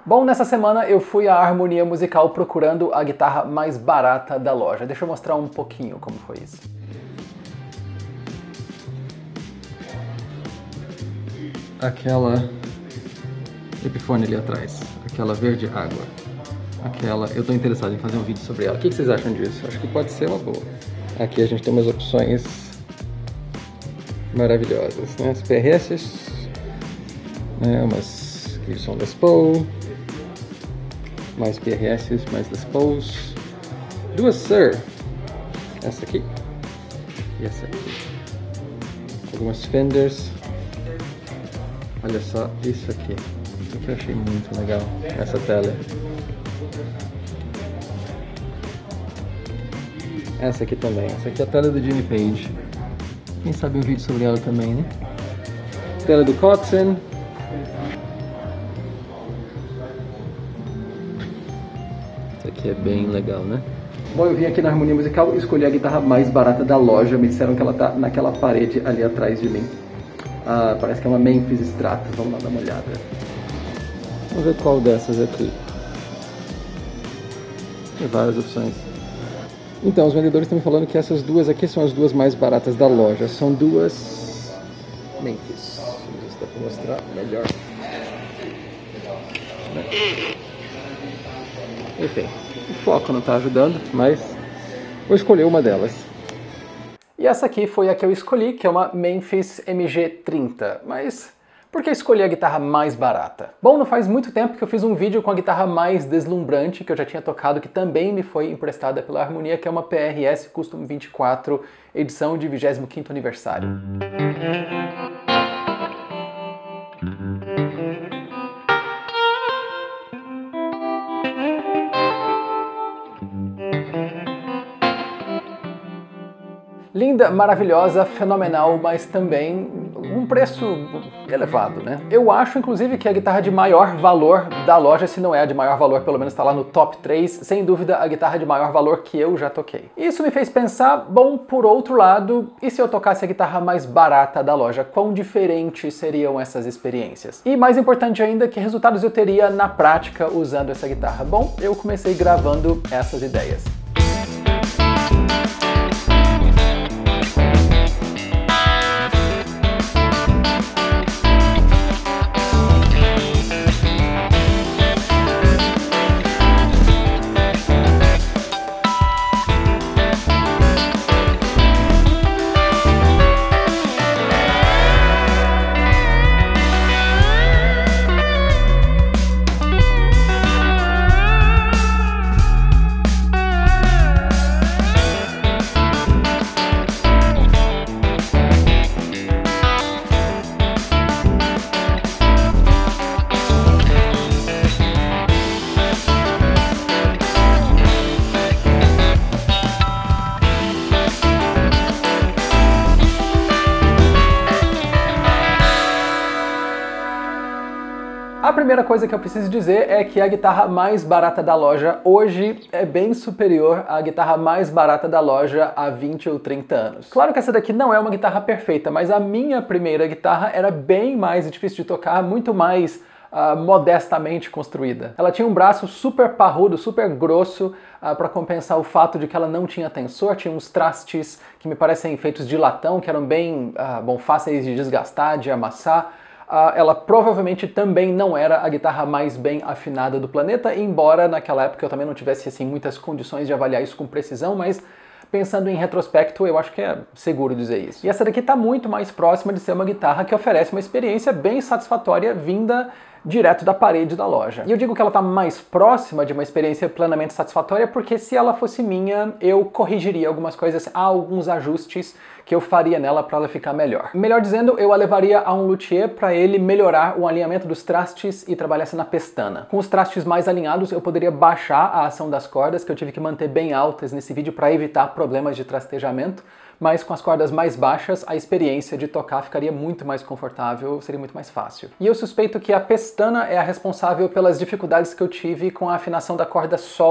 Bom, nessa semana eu fui à Harmonia Musical procurando a guitarra mais barata da loja. Deixa eu mostrar um pouquinho como foi isso. Aquela Epiphone ali atrás, aquela verde água, aquela, eu tô interessado em fazer um vídeo sobre ela. O que vocês acham disso? Acho que pode ser uma boa. Aqui a gente tem umas opções maravilhosas, né? As PRS, né? Umas que são Les Paul, mais PRS, mais Les Pauls, duas Sir, essa aqui e essa aqui, algumas Fenders. Olha só isso aqui, isso que eu achei muito legal nessa tela. Essa aqui também, essa aqui é a tela do Jimmy Page. Quem sabe um vídeo sobre ela também, né? Tela do Kotzen. Isso aqui é bem legal, né? Bom, eu vim aqui na Harmonia Musical e escolhi a guitarra mais barata da loja. Me disseram que ela tá naquela parede ali atrás de mim. Parece que é uma Memphis Strato. Vamos lá dar uma olhada. Vamos ver qual dessas aqui. Tem várias opções. Então, os vendedores estão me falando que essas duas aqui são as duas mais baratas da loja. São duas Memphis. Vamos ver se dá para mostrar melhor. Enfim, o foco não está ajudando, mas vou escolher uma delas. E essa aqui foi a que eu escolhi, que é uma Memphis MG30. Mas por que escolher a guitarra mais barata? Bom, não faz muito tempo que eu fiz um vídeo com a guitarra mais deslumbrante, que eu já tinha tocado, que também me foi emprestada pela Harmonia, que é uma PRS Custom 24, edição de 25º aniversário. Linda, maravilhosa, fenomenal, mas também um preço elevado, né? Eu acho, inclusive, que a guitarra de maior valor da loja, se não é a de maior valor, pelo menos está lá no top 3, sem dúvida a guitarra de maior valor que eu já toquei. Isso me fez pensar, bom, por outro lado, e se eu tocasse a guitarra mais barata da loja, quão diferentes seriam essas experiências? E mais importante ainda, que resultados eu teria na prática usando essa guitarra? Bom, eu comecei gravando essas ideias. A primeira coisa que eu preciso dizer é que a guitarra mais barata da loja hoje é bem superior à guitarra mais barata da loja há 20 ou 30 anos. Claro que essa daqui não é uma guitarra perfeita, mas a minha primeira guitarra era bem mais difícil de tocar, muito mais modestamente construída. Ela tinha um braço super parrudo, super grosso, para compensar o fato de que ela não tinha tensor, tinha uns trastes que me parecem feitos de latão, que eram bem fáceis de desgastar, de amassar. Ela provavelmente também não era a guitarra mais bem afinada do planeta, embora naquela época eu também não tivesse assim, muitas condições de avaliar isso com precisão, mas pensando em retrospecto, eu acho que é seguro dizer isso. E essa daqui está muito mais próxima de ser uma guitarra que oferece uma experiência bem satisfatória vinda direto da parede da loja. E eu digo que ela está mais próxima de uma experiência plenamente satisfatória porque se ela fosse minha, eu corrigiria algumas coisas, há alguns ajustes que eu faria nela para ela ficar melhor. Melhor dizendo, eu a levaria a um luthier para ele melhorar o alinhamento dos trastes e trabalhasse na pestana. Com os trastes mais alinhados, eu poderia baixar a ação das cordas, que eu tive que manter bem altas nesse vídeo para evitar problemas de trastejamento, mas com as cordas mais baixas, a experiência de tocar ficaria muito mais confortável, seria muito mais fácil. E eu suspeito que a pestana é a responsável pelas dificuldades que eu tive com a afinação da corda Sol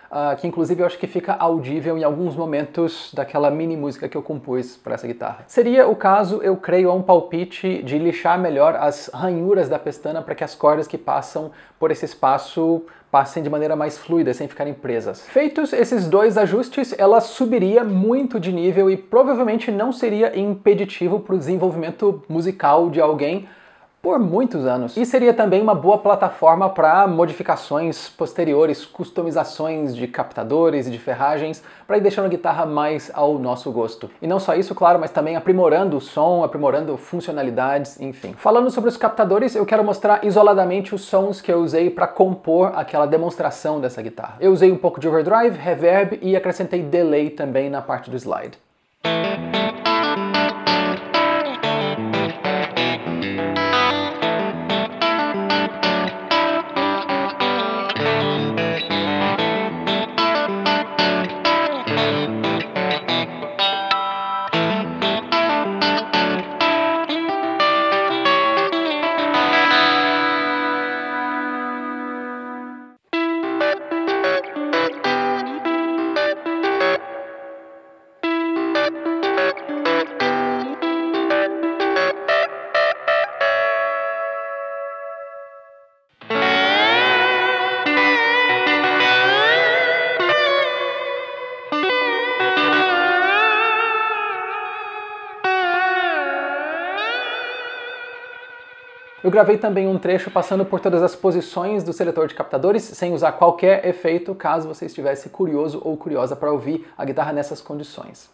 que inclusive eu acho que fica audível em alguns momentos daquela mini música que eu compus para essa guitarra. Seria o caso, eu creio, a um palpite de lixar melhor as ranhuras da pestana para que as cordas que passam por esse espaço passem de maneira mais fluida, sem ficarem presas. Feitos esses dois ajustes, ela subiria muito de nível e provavelmente não seria impeditivo para o desenvolvimento musical de alguém por muitos anos. E seria também uma boa plataforma para modificações posteriores, customizações de captadores e de ferragens, para ir deixando a guitarra mais ao nosso gosto. E não só isso, claro, mas também aprimorando o som, aprimorando funcionalidades, enfim. Falando sobre os captadores, eu quero mostrar isoladamente os sons que eu usei para compor aquela demonstração dessa guitarra. Eu usei um pouco de overdrive, reverb e acrescentei delay também na parte do slide. Eu gravei também um trecho passando por todas as posições do seletor de captadores, sem usar qualquer efeito, caso você estivesse curioso ou curiosa para ouvir a guitarra nessas condições.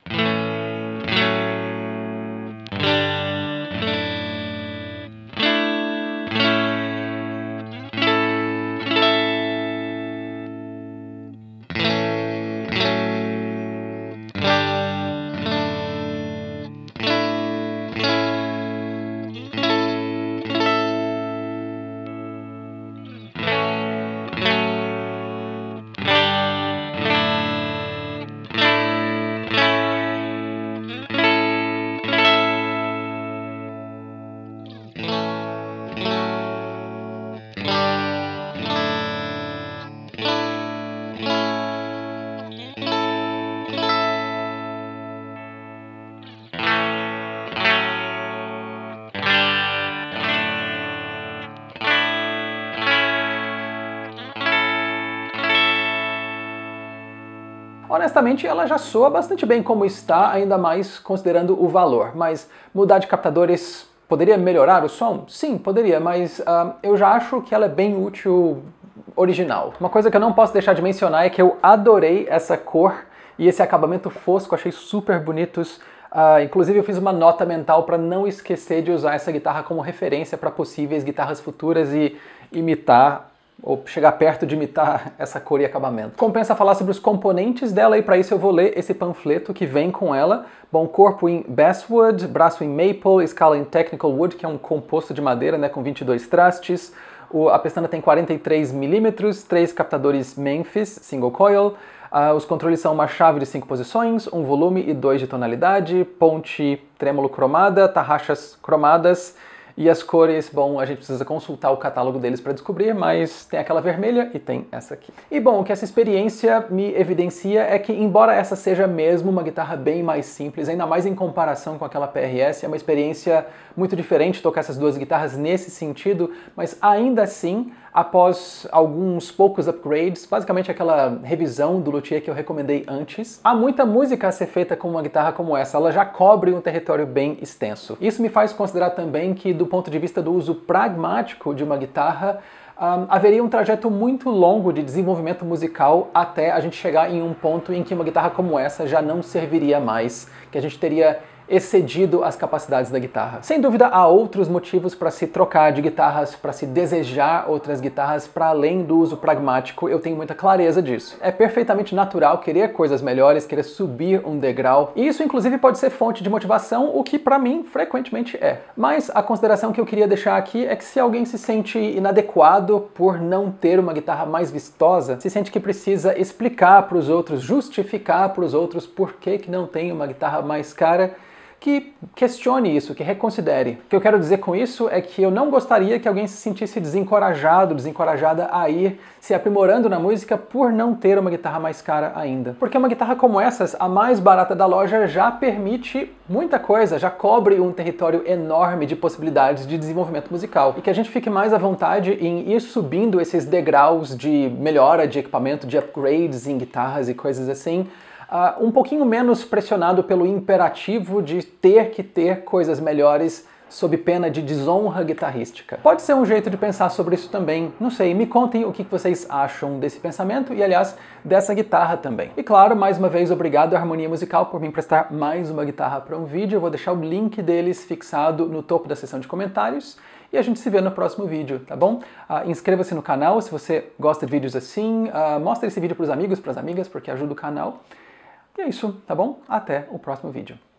Honestamente, ela já soa bastante bem como está, ainda mais considerando o valor, mas mudar de captadores poderia melhorar o som? Sim, poderia, mas eu já acho que ela é bem útil original. Uma coisa que eu não posso deixar de mencionar é que eu adorei essa cor e esse acabamento fosco, achei super bonitos. Inclusive eu fiz uma nota mental para não esquecer de usar essa guitarra como referência para possíveis guitarras futuras e imitar ou chegar perto de imitar essa cor e acabamento. Compensa falar sobre os componentes dela e para isso eu vou ler esse panfleto que vem com ela. Bom, corpo em basswood, braço em maple, escala em technical wood, que é um composto de madeira, né, com 22 trastes. A pestana tem 43 milímetros, 3 captadores Memphis, single coil. Os controles são uma chave de 5 posições, um volume e 2 de tonalidade, ponte trêmulo cromada, tarraxas cromadas. E as cores, bom, a gente precisa consultar o catálogo deles para descobrir, mas tem aquela vermelha e tem essa aqui. E bom, o que essa experiência me evidencia é que, embora essa seja mesmo uma guitarra bem mais simples, ainda mais em comparação com aquela PRS, é uma experiência muito diferente tocar essas duas guitarras nesse sentido, mas ainda assim, após alguns poucos upgrades, basicamente aquela revisão do luthier que eu recomendei antes, há muita música a ser feita com uma guitarra como essa, ela já cobre um território bem extenso. Isso me faz considerar também que, do ponto de vista do uso pragmático de uma guitarra, haveria um trajeto muito longo de desenvolvimento musical até a gente chegar em um ponto em que uma guitarra como essa já não serviria mais, que a gente teria excedido as capacidades da guitarra. Sem dúvida, há outros motivos para se trocar de guitarras, para se desejar outras guitarras para além do uso pragmático, eu tenho muita clareza disso. É perfeitamente natural querer coisas melhores, querer subir um degrau, e isso inclusive pode ser fonte de motivação, o que para mim frequentemente é. Mas a consideração que eu queria deixar aqui é que se alguém se sente inadequado por não ter uma guitarra mais vistosa, se sente que precisa explicar para os outros, justificar para os outros por que não tem uma guitarra mais cara, que questione isso, que reconsidere. O que eu quero dizer com isso é que eu não gostaria que alguém se sentisse desencorajado, desencorajada a ir se aprimorando na música por não ter uma guitarra mais cara ainda. Porque uma guitarra como essas, a mais barata da loja, já permite muita coisa, já cobre um território enorme de possibilidades de desenvolvimento musical. E que a gente fique mais à vontade em ir subindo esses degraus de melhora de equipamento, de upgrades em guitarras e coisas assim, um pouquinho menos pressionado pelo imperativo de ter que ter coisas melhores sob pena de desonra guitarrística. Pode ser um jeito de pensar sobre isso também, não sei, me contem o que vocês acham desse pensamento e, aliás, dessa guitarra também. E claro, mais uma vez, obrigado à Harmonia Musical por me emprestar mais uma guitarra para um vídeo. Eu vou deixar o link deles fixado no topo da seção de comentários e a gente se vê no próximo vídeo, tá bom? Inscreva-se no canal se você gosta de vídeos assim, mostre esse vídeo para os amigos, para as amigas, porque ajuda o canal. E é isso, tá bom? Até o próximo vídeo.